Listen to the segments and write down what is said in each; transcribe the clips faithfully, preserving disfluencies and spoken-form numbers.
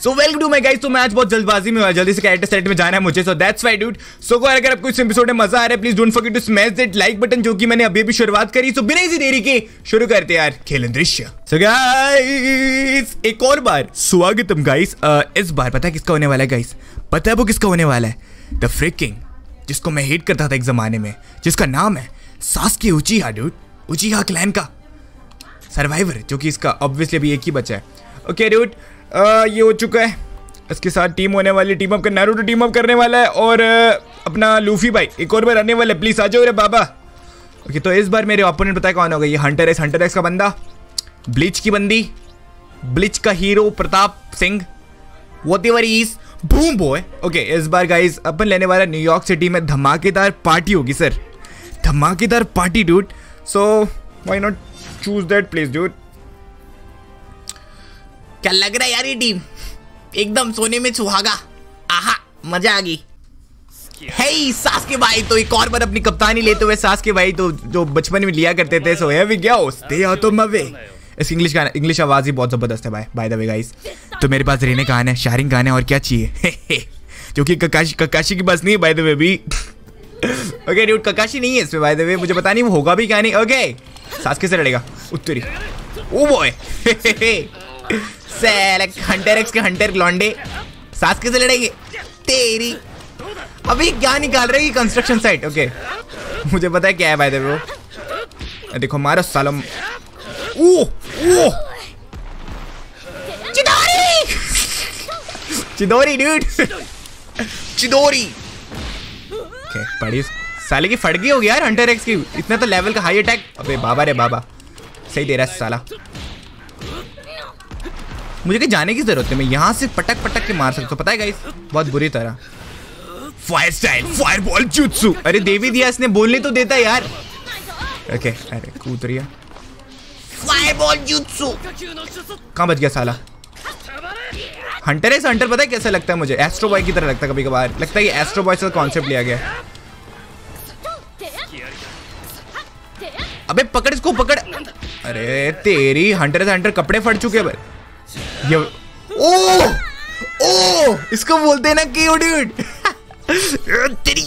So welcome to my guys. तो मैं आज बहुत जल्दबाजी में हूं, जल्दी से कैरेक्टर सेट में जाना है मुझे, so that's why dude. So अगर आपको इस एपिसोड में मजा आ रहा है please don't forget to smash that like button, जो कि मैंने अभी अभी शुरुआत करी। सो बिना किसी देरी के शुरू करते हैं यार खेलन दृश्य। सो गाइस एक और बार स्वागतम गाइस। इस बार पता है किसका होने वाला है गाइस? पता है वो किसका होने वाला है? द फ्रिकिंग, जिसको मैं हेट करता था एक जमाने में, जिसका नाम है Sasuke Uchiha dude. Uchiha clan का सर्वाइवर, जो कि इसका ऑब्वियसली अभी एक ही बचा है। ओके डूड, ये हो चुका है। इसके साथ टीम होने वाली, टीम अप कर नारुतो टीम अप करने वाला है और uh, अपना लूफी भाई एक और बार आने वाला है। प्लीज आ जाओ रे बाबा। ओके तो इस बार मेरे ओपोनेंट पता है कौन होगा? ये हंटर एक्स, हंटर एक्स का बंदा, ब्लिच की बंदी, ब्लिच का hero Pratap Singh, whatever he is, boom boy. Okay इस बार गाइस अपन लेने वाला न्यूयॉर्क सिटी में धमाकेदार पार्टी होगी सर, धमाकेदार party dude. So why not choose that please dude. क्या लग रहा है यार ये टीम एकदम सोने में सुहागा। आहा मजा आ गई। हे सास्के भाई, तो एक और बार अपनी कप्तानी लेते हुए सास्के भाई तो जो बचपन में लिया करते थे। So here we go, stay out of my way. इस इंग्लिश का इंग्लिश आवाज ही बहुत जबरदस्त है भाई। बाय द वे गाइस, तो मेरे पास रहने का है, शारिंग गाना है और क्या चाहिए जो कि ककाशी ककाशी की बस नहीं है बाय द वे भी। ओके डूड ककाशी नहीं है इसमें बाय द वे, मुझे पता नहीं वो होगा भी क्या नहीं। ओके सास्के से लड़ेगा उत्तरी। Oh boy select hunter X के हंटर लॉन्डे सास्के से लड़ेंगे तेरी। अभी क्या निकाल रहे हैं कंस्ट्रक्शन साइट? ओके मुझे पता है क्या है भाई वो। देखो मारो सालम। Oh oh Chidori Chidori dude Chidori. Okay बड़ी साले की फट गई होगी यार हंटर एक्स की, इतना तो लेवल का हाई अटैक। अबे बाबा रे बाबा सही दे रहा है साला। मुझे कहीं जाने की जरूरत है, मैं यहाँ से पटक पटक के मार सकता हूँ पता है गाइस, बहुत बुरी तरह। Fire style fireball jutsu. अरे देवी दिया इसने, बोलने तो देता यार। ओके अरे कूद रही है फायरबॉल जुत्सु। कहाँ बच गया साला? हंटर है हंटर पता है कैसा लगता है मुझे? एस्ट्रो बॉय की तरह लगता है कभी कभार, लगता है ये एस्ट्रो बॉय से कॉन्सेप्ट लिया गया। अबे पकड़ इसको पकड़। अरे तेरी हंटर से हंटर कपड़े फट चुके हैं ये। ओ ओ इसको बोलते हैं ना क्यू डूड तेरी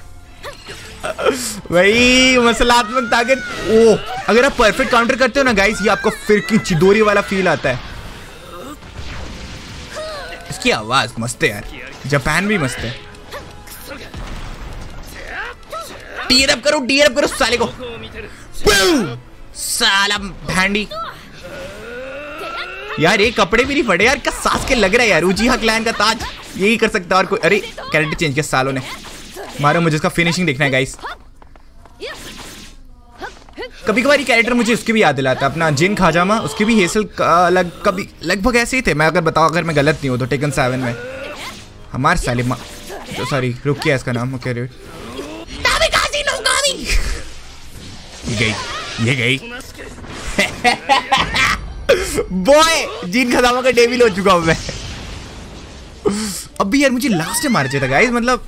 भाई मसलात्मक ताकत। ओ अगर आप परफेक्ट काउंटर करते हो ना गाइस, ये आपको फिर की चिदोरी वाला फील आता है। इसकी आवाज मस्त है यार, जापान भी मस्त है। टीयर अप करो टीयर अप करो साले को। साला भैंडी यार, ये कपड़े भी नहीं फटे यार, क्या सास के लग रहा है यार। उचिहा क्लैन का ताज यही कर सकता है और कोई। अरे कैरेक्टर चेंज किया सालों ने। मारो मुझे इसका फिनिशिंग देखना है गाइस। कभी कभार ये कैरेक्टर मुझे उसकी भी याद दिलाता है, अपना जिन खाजामा, उसके भी हेसल लग कभी लगभग ऐसे ही थे। मैं अगर बताऊं, अगर मैं गलत नहीं हूं तो टेकन सेवन में हमारे सालिमा तो सॉरी रुक किया इसका नाम। ओके ये गई ये गई बॉय जिन खजामा का डेविल हो चुका हूं मैं। अब भी यार मुझे लास्ट में मार चाहिए था गाइस, मतलब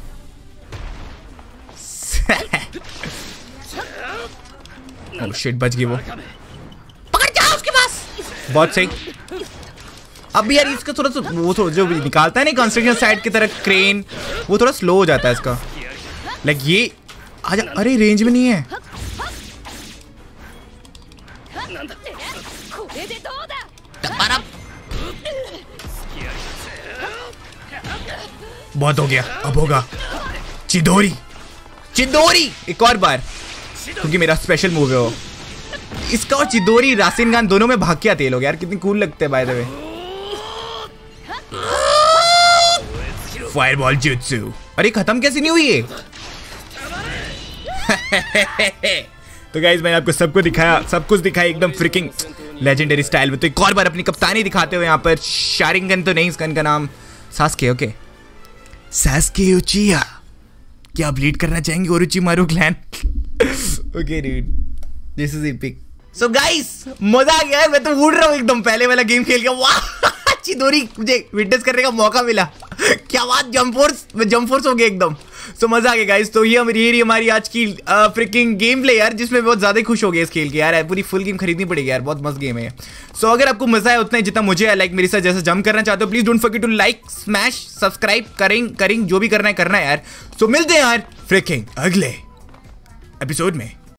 ओह शिट बच गई वो। पकड़ जाओ उसके पास। बहुत सही। अब भी यार इसका थोड़ा सा वो थोड़ा जो निकालता है ना कंस्ट्रक्शन साइट की तरह क्रेन, वो थोड़ा स्लो हो जाता है इसका। लाइक ये आजा। अरे रेंज में नहीं है। बहुत हो गया, अब होगा चिदोरी चिदोरी एक और बार, क्योंकि मेरा स्पेशल मूव है वो। इसका और चिदोरी रासिनगान दोनों में भाग के आते हैं लोग यार, कितनी कूल लगते हैं by the way. Fireball jutsu. अरे खत्म कैसे नहीं हुई ये? तो गाइस मैंने आपको सबको दिखाया, सब कुछ दिखाया एकदम फ्रिकिंग लेजेंडरी स्टाइल में। तो एक और बार अपनी कप्तानी दिखाते हुए यहाँ पर शारिंगन तो नहीं, इसका इनका नाम सास्के। ओके सास्के उचिहा, क्या आप लीड करना चाहेंगे Orochimaru clan? Okay dude this is epic. So guys मजा आ गया है, मैं तो उड़ रहा हूँ एकदम पहले वाला गेम खेल के। वाह चिदोरी मुझे विटनेस करने का मौका मिला। क्या बात, जंप फोर्स में जंप फोर्स हो गया एकदम। सो मजा आ गया गाइस। तो ये हमारी ये हमारी आज की फ्रिकिंग गेम प्ले यार, जिसमें बहुत ज्यादा खुश हो गए इस खेल के यार। पूरी फुल गेम खरीदनी पड़ेगी यार, बहुत मस्त गेम है। सो so, अगर आपको मजा है उतना ही जितना मुझे है, लाइक मेरे साथ जैसा जम करना चाहते हो, please don't forget to like smash subscribe करें करें जो भी करना है करना है यार। सो so, मिलते हैं यार फ्रिकिंग अगले एपिसोड में।